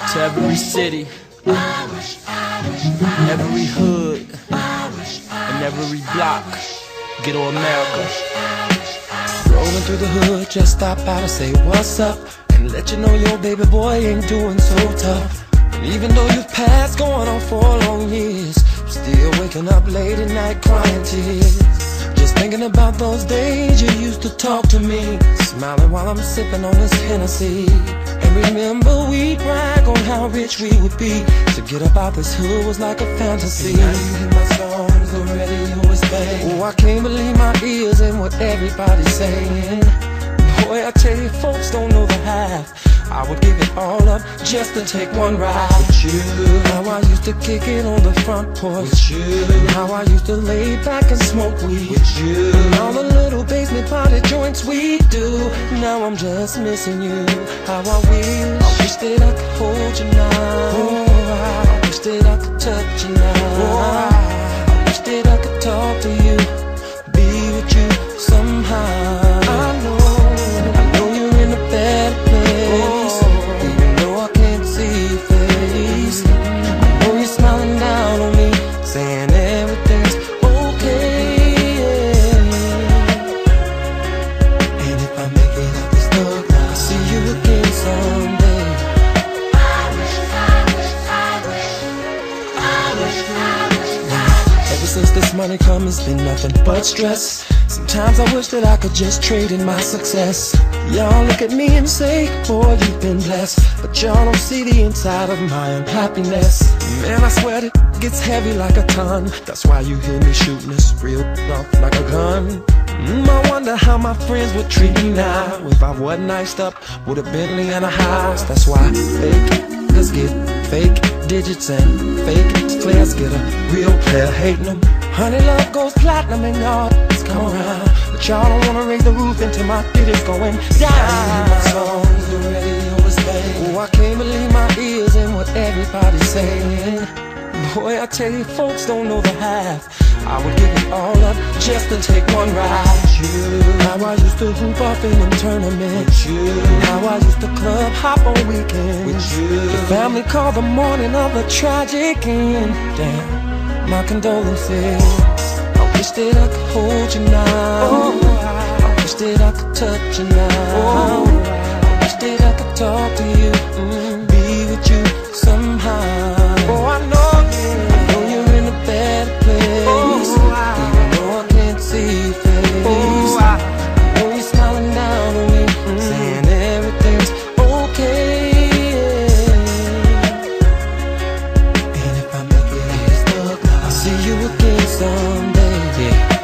To every city, every hood, and every block, ghetto America. Rolling through the hood, just stop by to say what's up and let you know your baby boy ain't doing so tough. And even though you've passed going on 4 long years, I'm still waking up late at night crying tears, just thinking about those days you used to talk to me, smiling while I'm sipping on this Hennessy. And remember we'd brag on how rich we would be. To get up out this hood was like a fantasy. And now you hear my songs, the radio is banging. Oh, I can't believe my ears and what everybody's saying. Boy, I tell you, folks don't know the half. I would give it all up just to take one ride with you. How I used to kick it on the front porch with you. How I used to lay back and smoke weed with you. And all the little basement party joints we do. Now I'm just missing you. How I wish that I could hold you now. Oh, I wish that I could touch you now. Oh, I wish that I could talk to you, be with you somehow. I know you're in a bad place. Even though I can't see your face, I know you're smiling down on me, saying everything's okay. And if I make it out this dark, I'll see you again someday. Ever since this money come, it's been nothing but stress. Sometimes I wish that I could just trade in my success. Y'all look at me and say, boy, you've been blessed, but y'all don't see the inside of my unhappiness. Man, I swear it gets heavy like a ton. That's why you hear me shooting this real off like a gun. I wonder how my friends would treat me now if I wasn't iced up with a Bentley and a house. That's why fake niggas get fake digits and fake players get a real player hating them. Honey, love goes platinum and y'all come around, but y'all don't wanna raise the roof until my feet is going down. My songs, the radio is banging. Oh, I can't believe my ears and what everybody's saying. Boy, I tell you, folks don't know the half. I would give it all up just to take one ride with you. How I used to hoop off in them tournaments with you. How I used to club hop on weekends with you. The family called the morning of a tragic end. Damn, my condolences. I wish that I could hold you now. Oh, I wish that I could touch you now. Oh, I wish that I could talk to you, be with you somehow. Oh, I know you're in a bad place. Even though I can't see your face, I know you're smiling down on me, saying everything's okay. And if I make it out this dark, I'll see you again someday. Yeah.